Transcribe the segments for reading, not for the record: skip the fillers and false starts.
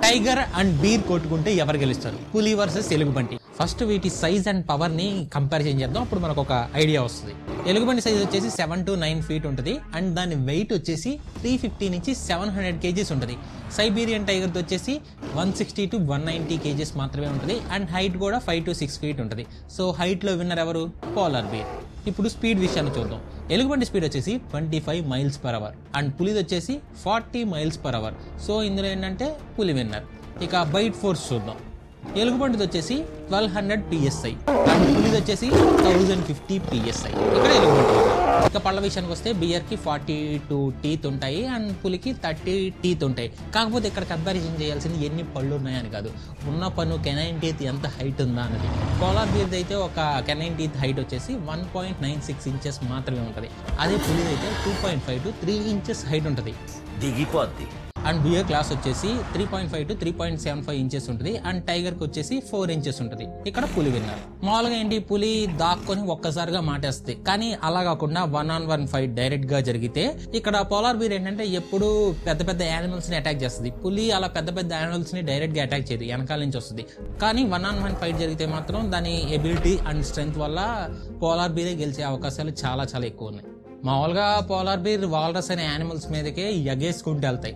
Tiger and beer కొట్టుకుంటే ఎవరు గెలుస్తారు? పులి వర్సెస్ ఎలుగుబంటి. ఫస్ట్ వీటి సైజ్ అండ్ పవర్ ని కంపారిజన్ చేద్దాం, అప్పుడు మనకు ఒక ఐడియా వస్తుంది. ఎలుగుబంటి సైజ్ వచ్చేసి 7 to 9 feet ఉంటుంది అండ్ దాని వెయిట్ వచ్చేసి 350 నుంచి 700 kgs ఉంటుంది. సైబీరియన్ టైగర్ వచ్చేసి 160 to 190 kgs మాత్రమే ఉంటుంది అండ్ హైట్ కూడా 5 to 6 feet ఉంటుంది. సో హైట్ లో విన్నర్ ఎవరు? Polar bear. ఇప్పుడు స్పీడ్ విషయాన్ని చూద్దాం. ఎలుగుబంటి స్పీడ్ వచ్చేసి 25 miles/hour అండ్ పులిది వచ్చేసి 40 miles/hour. సో ఇందులో ఏంటంటే పులి విన్నర్. ఇక బైట్ ఫోర్స్ చూద్దాం. ఎలుగుబంటిది వచ్చేసి 1200 PSI అండ్ పులిది వచ్చేసి 1050 PSI. ఇక్కడ ఎలుగుబంటి. ఇక పళ్ళ విషయానికి వస్తే బియర్ కి 42 teeth ఉంటాయి అండ్ పులికి 30 teeth ఉంటాయి. కాకపోతే ఇక్కడ కంపారిజన్ చేయాల్సింది ఎన్ని పళ్ళు ఉన్నాయని కాదు, ఉన్న పన్ను కెనైన్ టీత్ ఎంత హైట్ ఉందా అన్నది. పోలార్ బీర్ది అయితే ఒక కెనైన్ టీత్ హైట్ వచ్చేసి 1.96 inches మాత్రమే ఉంటుంది. అదే పులిది అయితే 2.5 to 3 inches హైట్ ఉంటుంది. దిగిపోద్ది. అండ్ బియర్ క్లాస్ వచ్చేసి 3.5 to 3.75 inches ఉంటుంది అండ్ టైగర్ కి వచ్చేసి 4 inches ఉంటుంది. ఇక్కడ పులి విన్నారు. మామూలుగా ఏంటి, పులి దాక్కొని ఒక్కసారిగా మాటేస్తుంది, కానీ అలా కాకుండా 1-on-1 ఫైట్ డైరెక్ట్ గా జరిగితే ఇక్కడ పోలార్ బీర్ ఏంటంటే ఎప్పుడు పెద్ద పెద్ద యానిమల్స్ ని అటాక్ చేస్తుంది. పులి అలా పెద్ద పెద్ద యానిమల్స్ ని డైరెక్ట్ గా అటాక్ చేయదు, వెనకాల నుంచి వస్తుంది. కానీ 1-on-1 ఫైట్ జరిగితే మాత్రం దాని ఎబిలిటీ అండ్ స్ట్రెంగ్త్ వల్ల పోలార్ బీరే గెలిచే అవకాశాలు చాలా చాలా ఎక్కువ ఉన్నాయి. మామూలుగా పోలార్ బీర్ వాల్రస్ అనే యానిమల్స్ మీదకే ఎగేసుకుంటూ వెళ్తాయి.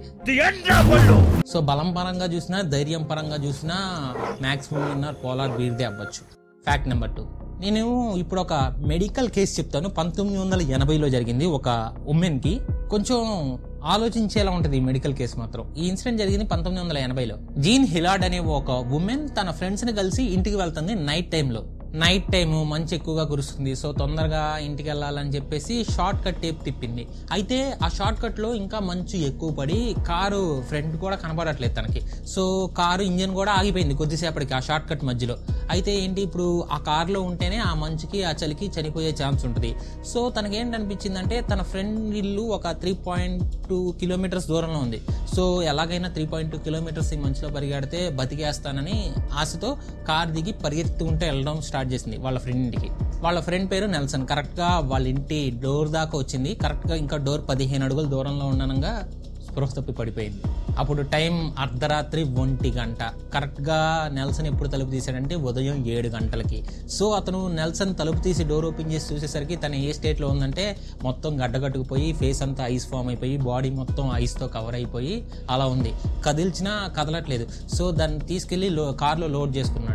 సో బలం పరంగా చూసినా ధైర్యం పరంగా చూసినా మాక్సిమం విన్నర్ పోలార్ బీర్దే అవ్వచ్చు. ఫ్యాక్ట్ నెంబర్ 2, నేను ఇప్పుడు ఒక మెడికల్ కేసు చెప్తాను. 1980లో జరిగింది ఒక ఉమెన్ కి. కొంచెం ఆలోచించేలా ఉంటుంది ఈ మెడికల్ కేసు మాత్రం. ఈ ఇన్సిడెంట్ జరిగింది 1980లో. జీన్ హిలార్డ్ అనే ఒక ఉమెన్ తన ఫ్రెండ్స్ ని కలిసి ఇంటికి వెళ్తుంది నైట్ టైంలో. నైట్ టైం మంచి ఎక్కువగా కురుస్తుంది. సో తొందరగా ఇంటికి వెళ్ళాలని చెప్పేసి షార్ట్ కట్ టేప్ తిప్పింది. అయితే ఆ షార్ట్ కట్ లో ఇంకా మంచు ఎక్కువ పడి కారు ఫ్రంట్ కూడా కనబడట్లేదు తనకి. సో కారు ఇంజన్ కూడా ఆగిపోయింది కొద్దిసేపటికి ఆ షార్ట్ కట్ మధ్యలో. అయితే ఏంటి, ఇప్పుడు ఆ కారులో ఉంటేనే ఆ మంచుకి ఆ చలికి చనిపోయే ఛాన్స్ ఉంటుంది. సో తనకి ఏంటనిపించిందంటే తన ఫ్రెండ్ ఇల్లు ఒక 3.2 kilometers దూరంలో ఉంది. సో ఎలాగైనా 3.2 kilometers ఈ మంచులో పరిగెడితే బతికేస్తానని ఆశతో కార్ దిగి పరిగెత్తుకుంటూ వెళ్ళడం స్టార్ట్ చేసింది వాళ్ళ ఫ్రెండ్ ఇంటికి. వాళ్ళ ఫ్రెండ్ పేరు నెల్సన్. కరెక్ట్ గా వాళ్ళ ఇంటి డోర్ దాకా వచ్చింది. కరెక్ట్ గా ఇంకా డోర్ 15 అడుగుల దూరంలో ఉండనంగా స్పృహ తప్పి పడిపోయింది. అప్పుడు టైం అర్ధరాత్రి 1 గంట. కరెక్ట్ గా నెల్సన్ ఎప్పుడు తలుపు తీసాడంటే ఉదయం 7 గంటలకి. సో అతను నెల్సన్ తలుపు తీసి డోర్ ఓపెన్ చేసి చూసేసరికి తను ఏ స్టేట్ లో ఉందంటే మొత్తం గడ్డగట్టుకుపోయి ఫేస్ అంతా ఐస్ ఫామ్ అయిపోయి బాడీ మొత్తం ఐస్ తో కవర్ అయిపోయి అలా ఉంది. కదిల్చినా కదలట్లేదు. సో దాన్ని తీసుకెళ్లి కార్లో లోడ్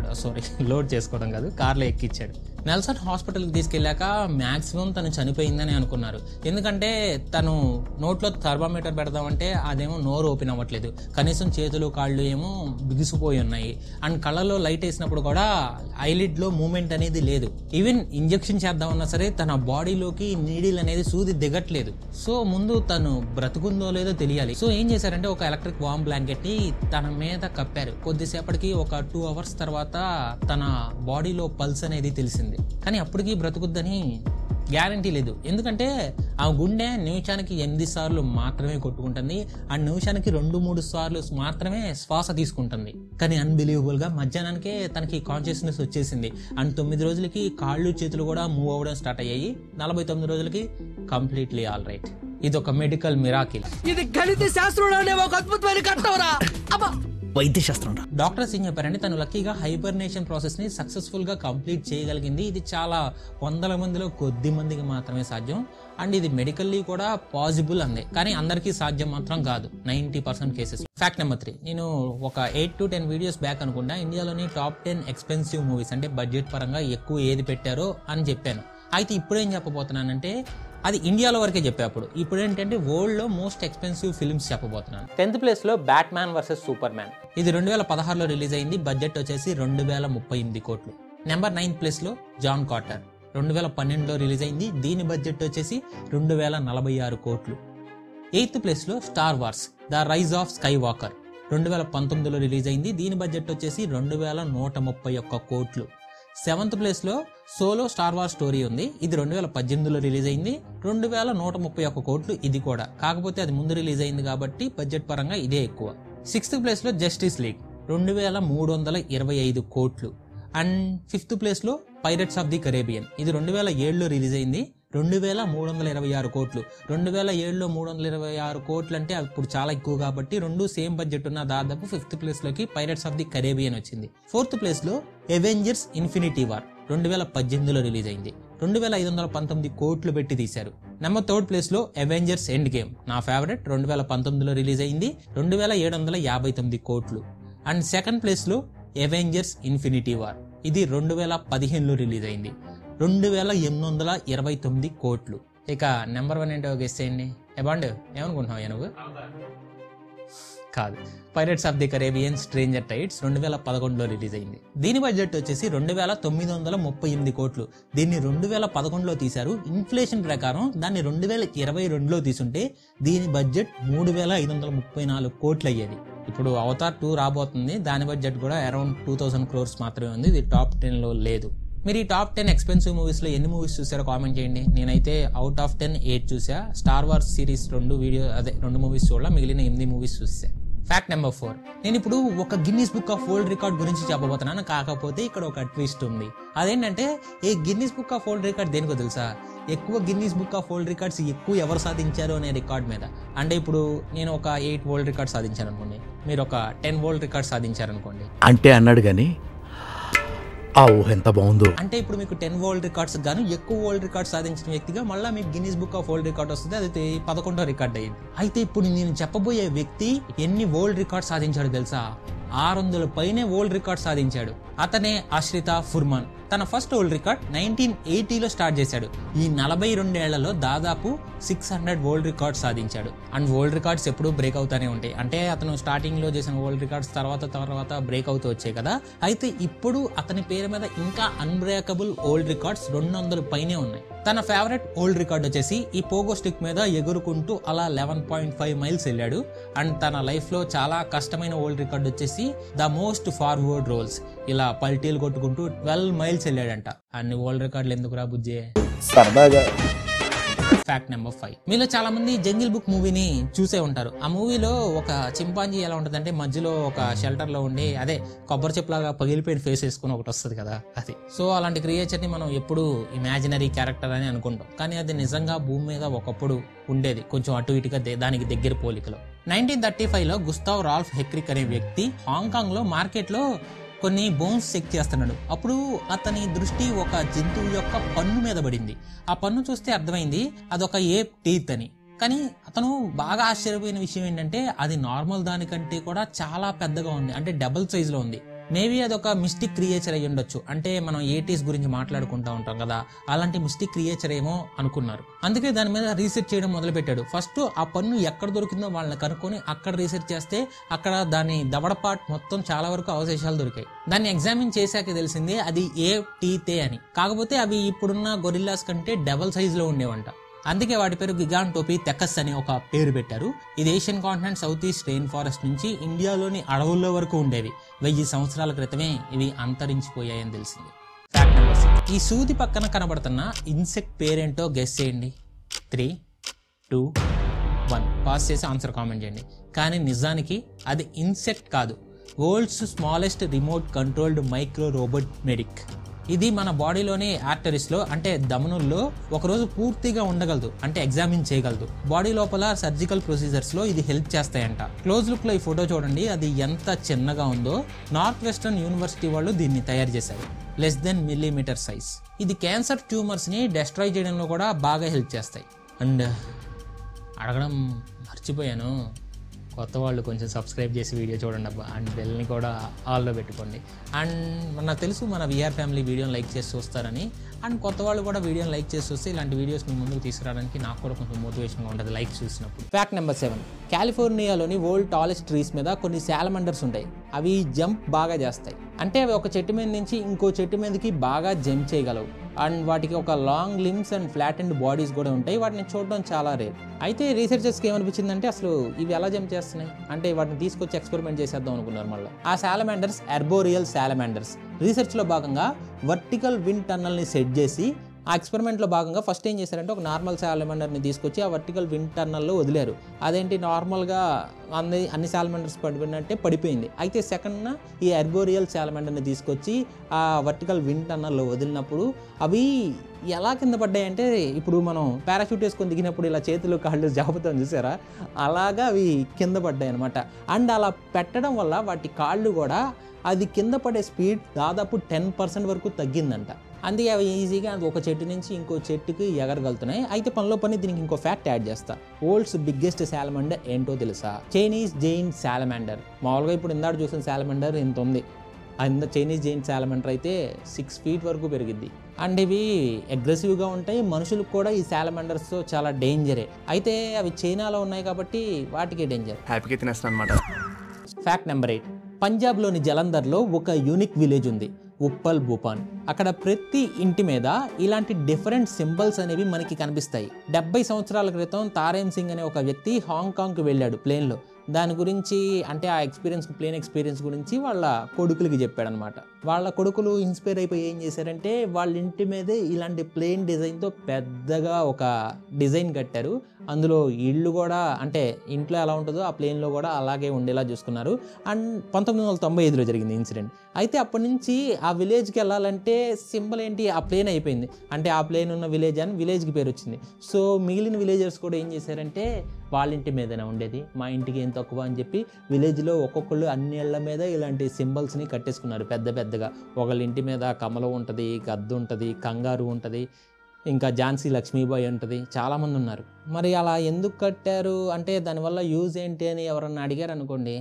చేసుకోవడం కాదు, కార్లో ఎక్కించాడు. నెల్సన్ హాస్పిటల్కి తీసుకెళ్ళాక మ్యాక్సిమం తను చనిపోయిందని అనుకున్నారు. ఎందుకంటే తను నోట్లో థర్మామీటర్ పెడదామంటే అదేమో నోరు ఓపెన్ అవ్వట్లేదు, కనీసం చేతులు కాళ్ళు ఏమో బిగుసిపోయి ఉన్నాయి అండ్ కళ్ళలో లైట్ వేసినప్పుడు కూడా ఐలిడ్ లో మూమెంట్ అనేది లేదు. ఈవెన్ ఇంజెక్షన్ చేద్దామన్నా సరే తన బాడీలోకి నీడిల్ అనేది సూది దిగట్లేదు. సో ముందు తను బ్రతుకుందో లేదో తెలియాలి. సో ఏం చేశారంటే ఒక ఎలక్ట్రిక్ వార్మ్ బ్లాంకెట్ ని తన మీద కప్పారు. కొద్దిసేపటికి ఒక 2 hours తర్వాత తన బాడీలో పల్స్ అనేది తెలిసింది. కానీ అప్పటికి బ్రతుకుద్దని గ్యారంటీ లేదు. ఎందుకంటే ఆ గుండె నిమిషానికి 8 సార్లు మాత్రమే కొట్టుకుంటుంది అండ్ నిమిషానికి 2-3 సార్లు మాత్రమే శ్వాస తీసుకుంటుంది. కానీ అన్బిలీవబుల్ గా మధ్యాహ్నానికే తనకి కాన్షియస్నెస్ వచ్చేసింది అండ్ 9 రోజులకి కాళ్ళు చేతులు కూడా మూవ్ అవ్వడం స్టార్ట్ అయ్యాయి. 49 రోజులకి కంప్లీట్లీ ఆల్ రైట్. ఇది ఒక మెడికల్ మిరాకిల్. ఇది గణిత శాస్త్రంలోనే ఒక అద్భుతమైన కట్టవరా వైద్య శాస్త్రం. డాక్టర్స్ ఏం చెప్పారంటే తను లక్కీగా హైబర్నేషన్ ప్రాసెస్ ని సక్సెస్ఫుల్ గా కంప్లీట్ చేయగలిగింది. ఇది చాలా వందల మందిలో కొద్ది మందికి మాత్రమే సాధ్యం అండ్ ఇది మెడికల్లీ కూడా పాసిబుల్ అందే, కానీ అందరికీ సాధ్యం మాత్రం కాదు 90% కేసెస్. ఫ్యాక్ట్ నెంబర్ 3, నేను ఒక 8 to 10 వీడియోస్ బ్యాక్ అనుకుంటా ఇండియాలోని టాప్ 10 ఎక్స్పెన్సివ్ మూవీస్ అంటే బడ్జెట్ పరంగా ఎక్కువ ఏది పెట్టారో అని చెప్పాను. అయితే ఇప్పుడు ఏం చెప్పబోతున్నానంటే అది ఇండియాలో వరకే చెప్పేప్పుడు. ఇప్పుడు ఏంటంటే వరల్డ్ లో మోస్ట్ ఎక్స్పెన్సివ్ ఫిల్మ్స్ చెప్పబోతున్నాను. 10th ప్లేస్ లో బ్యాట్మ్యాన్ వర్సెస్ సూపర్ మ్యాన్. ఇది 2016లో రిలీజ్ అయింది. బడ్జెట్ వచ్చేసి 2038 కోట్లు. నెంబర్ 9th ప్లేస్ లో జాన్ కార్టర్. 2012లో రిలీజ్ అయింది. దీని బడ్జెట్ వచ్చేసి 2046 కోట్లు. 8th ప్లేస్ లో Star Wars the Rise of Skywalker. 2019లో రిలీజ్ అయింది. దీని బడ్జెట్ వచ్చేసి 2131 కోట్లు. 7th ప్లేస్ లో సోలో స్టార్ వార్ స్టోరీ ఉంది. ఇది 2018లో రిలీజ్ అయింది. 2131 కోట్లు ఇది కూడా. కాకపోతే అది ముందు రిలీజ్ అయింది కాబట్టి బడ్జెట్ పరంగా ఇదే ఎక్కువ. 6th ప్లేస్ లో జస్టిస్ లీగ్ 2325 కోట్లు. అండ్ 5th ప్లేస్ లో పైరట్స్ ఆఫ్ ది కరేబియన్. ఇది 2007లో రిలీజ్ అయింది. 2326 కోట్లు. 2007లో 326 కోట్లు అంటే అప్పుడు చాలా ఎక్కువ కాబట్టి రెండు సేమ్ బడ్జెట్ ఉన్న దాదాపు 5th ప్లేస్లోకి పైరట్స్ ఆఫ్ ది కరేబియన్ వచ్చింది. 4th ప్లేస్లో అవెంజర్స్ ఇన్ఫినిటీ వార్ 2018లో రిలీజ్ అయింది. 2519 కోట్లు పెట్టి తీశారు. నెంబర్ 3rd ప్లేస్లో అవెంజర్స్ ఎండ్ గేమ్, నా ఫేవరెట్, 2019లో రిలీజ్ అయింది, 2759 కోట్లు. అండ్ 2nd ప్లేస్లో అవెంజర్స్ ఇన్ఫినిటీ వార్, ఇది 2015లో రిలీజ్ అయింది, 2829 కోట్లు. ఇక నెంబర్ 1 ఏంటో గెస్ చేయండి. బాండ్ ఏమనుకుంటున్నావు నువ్వు? కాదు, Pirates of the Caribbean Stranger Tides 2011లో రిలీజ్ అయింది. దీని బడ్జెట్ వచ్చేసి 2938 కోట్లు. దీన్ని 2011లో తీశారు. ఇన్ఫ్లేషన్ ప్రకారం దాన్ని 2022లో తీసుంటే దీని బడ్జెట్ 3534 కోట్లు అయ్యేది. ఇప్పుడు అవతార్ 2 రాబోతుంది, దాని బడ్జెట్ కూడా అరౌండ్ 2000 crores మాత్రమే ఉంది. ఇది టాప్ 10లో లేదు. మీరు ఈ టాప్ 10 ఎక్స్పెన్సివ్ మూవీస్లో ఎన్ని మూవీస్ చూసారో కామెంట్ చేయండి. నేనైతే అవుట్ ఆఫ్ 10 8 చూసా. స్టార్ వార్స్ సిరీస్ 2 మూవీస్ చూడాల, మిగిలిన 8 మూవీస్ చూసా. ఫ్యాక్ట్ నెంబర్ 4, నేను ఇప్పుడు ఒక Guinness book of world record గురించి చెప్పబోతున్నాను. కాకపోతే ఇక్కడ ఒక ట్విస్ట్ ఉంది. అదేంటంటే ఈ Guinness book of world record దేనికో తెలుసా? ఎక్కువ Guinness book of world records ఎక్కువ ఎవరు సాధించారు అనే రికార్డ్ మీద. అంటే ఇప్పుడు నేను ఒక 8 వరల్డ్ రికార్డ్ సాధించాను అనుకోండి, మీరు ఒక 10 వరల్డ్ రికార్డ్ సాధించారనుకోండి అంటే అన్నాడు కానీ ఆ ఊహ ఎంత బాగుందో. అంటే ఇప్పుడు మీకు 10 వరల్డ్ రికార్డ్స్ గాను ఎక్కువ వరల్డ్ రికార్డ్ సాధించిన వ్యక్తిగా మళ్ళీ మీకు Guinness book of world record వస్తుంది. అది 11వ రికార్డ్ అయ్యింది. అయితే ఇప్పుడు నేను చెప్పబోయే వ్యక్తి ఎన్ని వరల్డ్ రికార్డ్ సాధించాడు తెలుసా? 600 పైనే వరల్డ్ రికార్డ్ సాధించాడు. అతనే అశ్రిత ఫుర్మాన్. తన ఫస్ట్ వరల్డ్ రికార్డ్ 1980లో స్టార్ట్ చేశాడు. ఈ 42 ఏళ్లలో దాదాపు 600 వరల్డ్ రికార్డ్స్ సాధించాడు. అండ్ వరల్డ్ రికార్డ్స్ ఎప్పుడు బ్రేక్ అవుతానే ఉంటాయి. అంటే అతను స్టార్టింగ్ లో చేసిన వరల్డ్ రికార్డ్స్ తర్వాత బ్రేక్ అవుతూ వచ్చాయి కదా. అయితే ఇప్పుడు అతని పేరు మీద ఇంకా అన్బ్రేకబుల్ వరల్డ్ రికార్డ్స్ 200 పైనే ఉన్నాయి. తన ఫేవరెట్ వరల్డ్ రికార్డ్ వచ్చేసి ఈ పోగో స్టిక్ మీద ఎగురుకుంటూ అలా 11.5 మైల్స్ వెళ్ళాడు. అండ్ తన లైఫ్ లో చాలా కష్టమైన వరల్డ్ రికార్డ్ వచ్చేసి ద మోస్ట్ ఫార్వర్డ్ రోల్స్, ఇలా పల్టీలు కొట్టుకుంటూ 12 మైల్స్ వెళ్ళాడంట. అన్ని వరల్డ్ రికార్డులు ఎందుకు రా బుజ్జే? సరదాగా. ఫ్యాక్ట్ నెంబర్ 5, మీలో చాలా మంది జంగిల్ బుక్ మూవీని చూసే ఉంటారు. ఆ మూవీలో ఒక చింపాంజీ ఎలా ఉంటుందంటే మధ్యలో ఒక షెల్టర్ లో ఉండి అదే కొబ్బరి చెప్పులాగా పగిలిపోయిన ఫేస్ వేసుకుని ఒకటి వస్తుంది కదా, అది. సో అలాంటి క్రియేచర్ ని మనం ఎప్పుడు ఇమాజినరీ క్యారెక్టర్ అని అనుకుంటాం, కానీ అది నిజంగా భూమి మీద ఒకప్పుడు ఉండేది, కొంచెం అటు ఇటుగా దానికి దగ్గర పోలికలో. 1935లో గుస్తావ్ రాల్ఫ్ హెక్రిక్ అనే వ్యక్తి హాంకాంగ్ లో మార్కెట్ లో కొన్ని బోన్స్ చెక్ చేస్తున్నాడు. అప్పుడు అతని దృష్టి ఒక జంతువు యొక్క పన్ను మీద పడింది. ఆ పన్ను చూస్తే అర్థమైంది అదొక ఏప్ టీత్ అని. కానీ అతను బాగా ఆశ్చర్యపోయిన విషయం ఏంటంటే అది నార్మల్ దానికంటే కూడా చాలా పెద్దగా ఉంది, అంటే డబుల్ సైజ్ లో ఉంది. మేబీ అదొక మిస్టిక్ క్రియేచర్ అయ్యి ఉండొచ్చు. అంటే మనం 80s గురించి మాట్లాడుకుంటా ఉంటాం కదా, అలాంటి మిస్టిక్ క్రియేచర్ ఏమో అనుకున్నారు. అందుకే దాని మీద రీసెర్చ్ చేయడం మొదలు పెట్టాడు. ఫస్ట్ ఆ పన్ను ఎక్కడ దొరికిందో వాళ్ళని కనుక్కొని అక్కడ రీసెర్చ్ చేస్తే అక్కడ దాని దవడ పార్ట్ మొత్తం చాలా వరకు అవశేషాలు దొరికాయి. దాన్ని ఎగ్జామిన్ చేశాక తెలిసింది అది ఏ టీతే అని. కాకపోతే అవి ఇప్పుడున్న గొరిల్లాస్ కంటే డబల్ సైజ్ లో ఉండేవంట. అందుకే వాటి పేరు గిగాంటోపీ తెకస్ అని ఒక పేరు పెట్టారు. ఇది Asian continent south east rain forest నుంచి ఇండియాలోని అడవుల్లో వరకు ఉండేవి. 1000 సంవత్సరాల క్రితమే ఇవి అంతరించిపోయాయని తెలిసింది. ఫ్యాక్ట్ నెంబర్ 6, ఈ సూది పక్కన కనబడుతున్న ఇన్సెక్ట్ పేరేంటో గెస్ చేయండి. 3, 2, 1 పాస్ చేసి ఆన్సర్ కామెంట్ చేయండి. కానీ నిజానికి అది ఇన్సెక్ట్ కాదు, world's smallest remote controlled micro robot medic. ఇది మన బాడీలోని ఆర్టరీస్ లో అంటే ధమనుల్లో ఒకరోజు పూర్తిగా ఉండగలదు, అంటే ఎగ్జామిన్ చేయగలదు. బాడీ లోపల సర్జికల్ ప్రొసీజర్స్ లో ఇది హెల్ప్ చేస్తాయంట. క్లోజ్ లుక్ లో ఈ ఫోటో చూడండి, అది ఎంత చిన్నగా ఉందో. నార్త్ వెస్టర్న్ యూనివర్సిటీ వాళ్ళు దీన్ని తయారు చేశారు. Less than millimetre size. ఇది క్యాన్సర్ ట్యూమర్స్ ని డెస్ట్రాయ్ చేయడంలో కూడా బాగా హెల్ప్ చేస్తాయి. అండ్ అడగడం మర్చిపోయాను, కొత్త వాళ్ళు కొంచెం సబ్స్క్రైబ్ చేసి వీడియో చూడండి అబ్బా. అండ్ బెల్ని కూడా ఆల్లో పెట్టుకోండి. అండ్ నాకు తెలుసు మన విఆర్ ఫ్యామిలీ వీడియోని లైక్ చేసి చూస్తారని. అండ్ కొత్త వాళ్ళు కూడా వీడియోని లైక్ చేసి చూస్తే ఇలాంటి వీడియోస్ మీ ముందుకు తీసుకురావడానికి నాకు కూడా కొంచెం మోటివేషన్గా ఉంటుంది లైక్ చూసినప్పుడు. ఫ్యాక్ట్ నెంబర్ 7, కాలిఫోర్నియాలోని వరల్డ్ టాలెస్ట్ ట్రీస్ మీద కొన్ని సాలమండర్స్ ఉంటాయి. అవి జంప్ బాగా చేస్తాయి. అంటే అవి ఒక చెట్టు మీద నుంచి ఇంకో చెట్టు మీదకి బాగా జంప్ చేయగలవు. అండ్ వాటికి ఒక long limbs and flat and bodies కూడా ఉంటాయి. వాటిని చూడడం చాలా రేర్. అయితే రీసెర్చర్స్కి ఏమనిపించిందంటే అసలు ఇవి ఎలా జంప్ చేస్తున్నాయి అంటే వాటిని తీసుకొచ్చి ఎక్స్పెరిమెంట్ చేసేద్దాం అనుకున్నారు. మళ్ళీ ఆ సాలమాండర్స్ ఎర్బోరియల్ సాలమాండర్స్. రీసెర్చ్లో భాగంగా వర్టికల్ విండ్ టన్నల్ని సెట్ చేసి ఆ ఎక్స్పెరిమెంట్లో భాగంగా ఫస్ట్ ఏం చేశారంటే ఒక నార్మల్ సాలమండర్ని తీసుకొచ్చి ఆ వర్టికల్ విండ్ టన్నల్లో వదిలేరు. అదేంటి నార్మల్గా అన్ని సాలమండర్స్ పడిపోయినట్టే పడిపోయింది. అయితే సెకండ్న ఈ అర్బోరియల్ సాలమండర్ని తీసుకొచ్చి ఆ వర్టికల్ విండ్ టన్నల్లో వదిలినప్పుడు అవి ఎలా కింద పడ్డాయంటే ఇప్పుడు మనం పారాషూట్ వేసుకొని దిగినప్పుడు ఇలా చేతులు కాళ్ళు జాపుతాం చూసారా, అలాగా అవి కింద పడ్డాయి అనమాట. అండ్ అలా పెట్టడం వల్ల వాటి కాళ్ళు కూడా అది కింద పడే స్పీడ్ దాదాపు 10% వరకు తగ్గిందంట. అందుకే అవి ఈజీగా అది ఒక చెట్టు నుంచి ఇంకో చెట్టుకి ఎగరగలుగుతున్నాయి. అయితే పనిలో పని దీనికి ఇంకో ఫ్యాక్ట్ యాడ్ చేస్తా. వరల్డ్స్ బిగ్గెస్ట్ సాలమండర్ ఏంటో తెలుసా? Chinese giant salamander. మామూలుగా ఇప్పుడు ఇందాక చూసిన సాలమండర్ ఇంత ఉంది, చైనీస్ జైంట్ సాలమండర్ అయితే 6 feet వరకు పెరిగిద్ది. అండ్ ఇవి అగ్రెసివ్గా ఉంటాయి, మనుషులకు కూడా ఈ సాలమండర్స్తో చాలా డేంజరే. అయితే అవి చైనాలో ఉన్నాయి కాబట్టి వాటికి డేంజర్. హ్యాపీగా తినేస్తాను అనమాట. Fact number 8. పంజాబ్లోని జలంధర్లో ఒక యూనిక్ విలేజ్ ఉంది, ఉప్పల్ భూపాన్. అక్కడ ప్రతి ఇంటి మీద ఇలాంటి డిఫరెంట్ సింబల్స్ అనేవి మనకి కనిపిస్తాయి. 70 సంవత్సరాల క్రితం తారేమ్ సింగ్ అనే ఒక వ్యక్తి హాంకాంగ్కి వెళ్ళాడు ప్లేన్లో. దాని గురించి అంటే ఆ ప్లేన్ ఎక్స్పీరియన్స్ గురించి వాళ్ళ కొడుకులకి చెప్పాడనమాట. వాళ్ళ కొడుకులు ఇన్స్పైర్ అయిపోయి ఏం చేశారంటే వాళ్ళ ఇంటి మీదే ఇలాంటి ప్లేన్ డిజైన్తో పెద్దగా ఒక డిజైన్ కట్టారు. అందులో ఇళ్ళు కూడా అంటే ఇంట్లో ఎలా ఉంటుందో ఆ ప్లేన్లో కూడా అలాగే ఉండేలా చూసుకున్నారు. అండ్ 1995లో జరిగింది ఇన్సిడెంట్. అయితే అప్పటి నుంచి ఆ విలేజ్కి వెళ్ళాలంటే సింబల్ ఏంటి, ఆ ప్లేన్ అయిపోయింది. అంటే ఆ ప్లేన్ ఉన్న విలేజ్ అని విలేజ్కి పేరు వచ్చింది. సో మిగిలిన విలేజర్స్ కూడా ఏం చేశారంటే వాళ్ళ ఇంటి మీదనే ఉండేది, మా ఇంటికి ఏం తక్కువ అని చెప్పి విలేజ్లో ఒక్కొక్కళ్ళు అన్ని ఇళ్ల మీద ఇలాంటి సింబల్స్ని కట్టేసుకున్నారు పెద్ద పెద్దగా. ఒకళ్ళ ఇంటి మీద కమలం ఉంటుంది, గద్దు ఉంటుంది, కంగారు ఉంటుంది, ఇంకా ఝాన్సీ లక్ష్మీబాయి ఉంటుంది, చాలామంది ఉన్నారు. మరి అలా ఎందుకు కట్టారు అంటే దానివల్ల యూజ్ ఏంటి అని ఎవరన్నా అడిగారు అనుకోండి.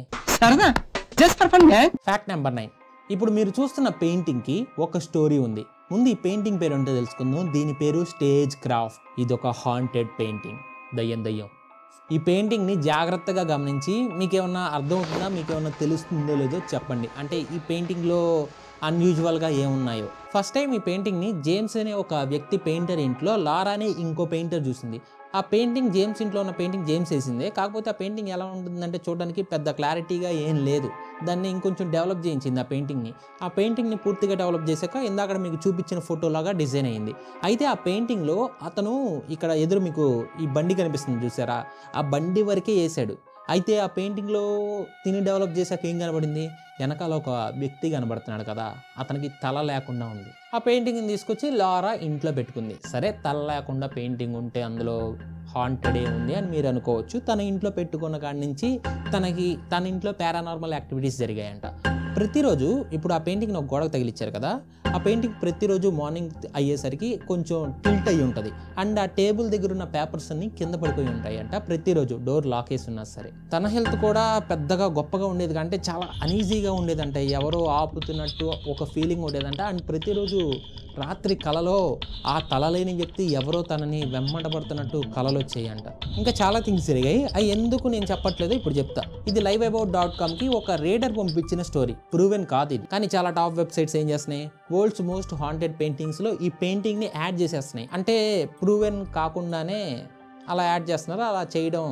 Fact number 9. ఇప్పుడు మీరు చూస్తున్న పెయింటింగ్కి ఒక స్టోరీ ఉంది. ముందు ఈ పెయింటింగ్ పేరు ఏంటో తెలుసుకుందాం. దీని పేరు స్టేజ్ క్రాఫ్ట్. ఇది ఒక హాంటెడ్ పెయింటింగ్, దయ్యం. ఈ పెయింటింగ్ని జాగ్రత్తగా గమనించి మీకేమన్నా అర్థం అవుతుందా, మీకేమన్నా తెలుస్తుందో లేదో చెప్పండి. అంటే ఈ పెయింటింగ్లో అన్యూజువల్గా ఏమున్నాయో. ఫస్ట్ టైం ఈ పెయింటింగ్ని జేమ్స్ అనే ఒక వ్యక్తి పెయింటర్ ఇంట్లో లారా అనే ఇంకో పెయింటర్ చూసింది. ఆ పెయింటింగ్ జేమ్స్ ఇంట్లో ఉన్న పెయింటింగ్ జేమ్స్ వేసిందే. కాకపోతే ఆ పెయింటింగ్ ఎలా ఉంటుందంటే చూడడానికి పెద్ద క్లారిటీగా ఏం లేదు. దాన్ని ఇంకొంచెం డెవలప్ చేయించింది ఆ పెయింటింగ్ని పూర్తిగా డెవలప్ చేశాక ఇందాక మీకు చూపించిన ఫోటోలాగా డిజైన్ అయింది. అయితే ఆ పెయింటింగ్లో అతను ఇక్కడ ఎదురు మీకు ఈ బండి కనిపిస్తుంది చూసారా, ఆ బండి వరకే వేసాడు. అయితే ఆ పెయింటింగ్లో తిని డెవలప్ చేశాక ఏం కనబడింది, వెనకాల ఒక వ్యక్తి కనబడుతున్నాడు కదా, అతనికి తల లేకుండా ఉంది. ఆ పెయింటింగ్ని తీసుకొచ్చి లారా ఇంట్లో పెట్టుకుంది. సరే తల లేకుండా పెయింటింగ్ ఉంటే అందులో హాంటెడ్ ఉంది అని మీరు అనుకోవచ్చు. తన ఇంట్లో పెట్టుకున్న కాడి నుంచి తన ఇంట్లో పారానార్మల్ యాక్టివిటీస్ జరిగాయంట. ప్రతిరోజు ఇప్పుడు ఆ పెయింటింగ్ని ఒక గోడకు తగిలిచ్చారు కదా, ఆ పెయింటింగ్ ప్రతిరోజు మార్నింగ్ అయ్యేసరికి కొంచెం టిల్ట్ అయ్యి ఉంటుంది. అండ్ ఆ టేబుల్ దగ్గర ఉన్న పేపర్స్ అన్ని కింద పడిపోయి ఉంటాయి అంట ప్రతిరోజు, డోర్ లాక్ వేసి ఉన్నా సరే. తన హెల్త్ కూడా పెద్దగా గొప్పగా ఉండేది అంటే చాలా అనీజీగా ఉండేదంట, ఎవరో ఆపుతున్నట్టు ఒక ఫీలింగ్ ఉండేదంట. అండ్ ప్రతిరోజు రాత్రి కలలో ఆ తలలేని వ్యక్తి ఎవరో తనని వెంబడబడుతున్నట్టు కలలు వచ్చాయంట. ఇంకా చాలా థింగ్స్ జరిగాయి. అవి ఎందుకు నేను చెప్పట్లేదు, ఇప్పుడు చెప్తా. ఇది liveabout.comకి ఒక రీడర్ పంపించిన స్టోరీ, ప్రూవెన్ కాదు ఇది. కానీ చాలా టాప్ వెబ్సైట్స్ ఏం చేస్తున్నాయి, వరల్డ్స్ మోస్ట్ హాంటెడ్ పెయింటింగ్స్లో ఈ పెయింటింగ్ని యాడ్ చేసేస్తున్నాయి. అంటే ప్రూవెన్ కాకుండానే అలా యాడ్ చేస్తున్నారు. అలా చేయడం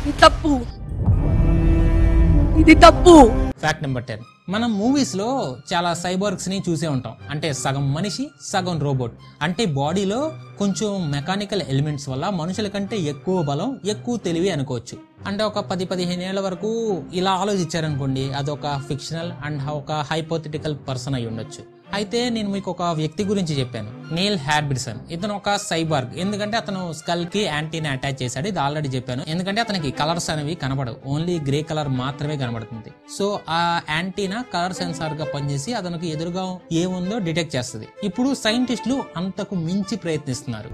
ఇది తప్పు. Fact number 10. మనం మూవీస్లో చాలా సైబర్గ్స్ని చూసే ఉంటాం. అంటే సగం మనిషి సగం రోబోట్. అంటే బాడీలో కొంచెం మెకానికల్ ఎలిమెంట్స్ వల్ల మనుషుల కంటే ఎక్కువ బలం, ఎక్కువ తెలివి అనుకోవచ్చు. అంటే ఒక 10-15 ఏళ్ల వరకు ఇలా ఆలోచించారనుకోండి, అదొక ఫిక్షనల్ అండ్ ఒక హైపోథెటికల్ పర్సన్ అయి ఉండొచ్చు. అయితే నేను మీకు ఒక వ్యక్తి గురించి చెప్పాను, నీల్ హ్యార్బిడ్సన్. ఇతను ఒక సైబార్గ్. ఎందుకంటే అతను స్కల్ కి యాంటీనా అటాచ్ చేశాడు, ఇది ఆల్రెడీ చెప్పాను. ఎందుకంటే అతనికి కలర్స్ అనేవి కనబడవు, ఓన్లీ గ్రే కలర్ మాత్రమే కనబడుతుంది. సో ఆ యాంటీనా కలర్ సెన్సార్ గా పనిచేసి అతనికి ఎదురుగా ఏముందో డిటెక్ట్ చేస్తుంది. ఇప్పుడు సైంటిస్టులు అంతకు మించి ప్రయత్నిస్తున్నారు.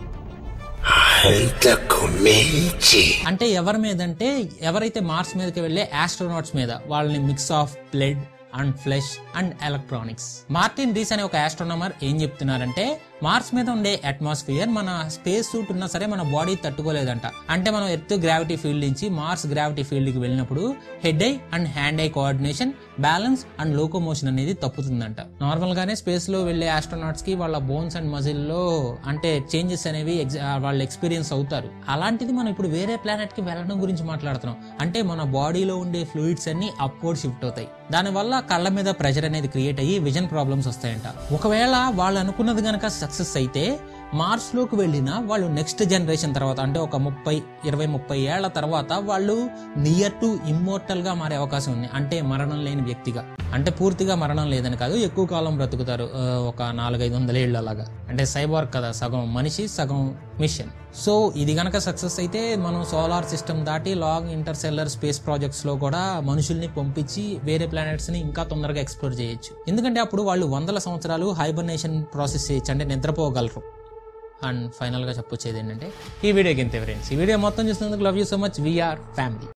అంటే ఎవరి మీద అంటే ఎవరైతే మార్స్ మీదకి వెళ్లే ఆస్ట్రోనాట్స్ మీద, వాళ్ళని mix of blood and flesh and electronics. Martin Rees అనే ఒక ఆస్ట్రోనమర్ ఏం చెప్తున్నారంటే మార్స్ మీద ఉండే అట్మాస్ఫియర్ మన స్పేస్ సూట్ ఉన్నా సరే మన బాడీ తట్టుకోలేదంట. అంటే మనం ఎర్త్ గ్రావిటీ ఫీల్డ్ నుంచి మార్స్ గ్రావిటీ ఫీల్డ్ కి వెళ్ళినప్పుడు head eye and hand eye coordination, balance and locomotion అనేది తప్పుతుందంట. నార్మల్ గానే స్పేస్ లో వెళ్లే ఆస్ట్రోనాట్స్ కి వాళ్ళ బోన్స్ అండ్ మజిల్ లో అంటే చేంజెస్ అనేవి వాళ్ళు ఎక్స్పీరియన్స్ అవుతారు. అలాంటిది మనం ఇప్పుడు వేరే ప్లానెట్ కి వెళ్ళడం గురించి మాట్లాడుతున్నాం. అంటే మన బాడీలో ఉండే ఫ్లూయిడ్స్ అన్ని అప్వర్డ్ షిఫ్ట్ అవుతాయి. దానివల్ల కళ్ళ మీద ప్రెషర్ అనేది క్రియేట్ అయ్యి విజన్ ప్రాబ్లమ్స్ వస్తాయంట. ఒకవేళ వాళ్ళు అనుకున్నది గనక సక్సెస్ అయితే మార్స్లోకి వెళ్ళిన వాళ్ళు నెక్స్ట్ జనరేషన్ తర్వాత అంటే ఒక 30 ఏళ్ల తర్వాత వాళ్ళు నియర్ టు ఇమ్మోర్టల్గా మారే అవకాశం ఉంది. అంటే మరణం లేని వ్యక్తిగా, అంటే పూర్తిగా మరణం లేదని కాదు, ఎక్కువ కాలం బ్రతుకుతారు, ఒక 400-500 ఏళ్ళు అలాగా. అంటే సైబార్గ్ కదా, సగం మనిషి సగం మిషన్. సో ఇది గనక సక్సెస్ అయితే మనం సోలార్ సిస్టమ్ దాటి లాంగ్ ఇంటర్సెల్లర్ స్పేస్ ప్రాజెక్ట్స్ లో కూడా మనుషుల్ని పంపించి వేరే ప్లానెట్స్ ని ఇంకా తొందరగా ఎక్స్ప్లోర్ చేయొచ్చు. ఎందుకంటే అప్పుడు వాళ్ళు 100 సంవత్సరాలు హైబర్నేషన్ ప్రాసెస్ చేయొచ్చు, అంటే నిద్రపోగలరు. అండ్ ఫైనల్ గా చెప్పొచ్చేది ఏంటంటే ఈ వీడియోకి ఇంతే ఫ్రెండ్స్. ఈ వీడియో మొత్తం చూసినందుకు love you so much. We are family.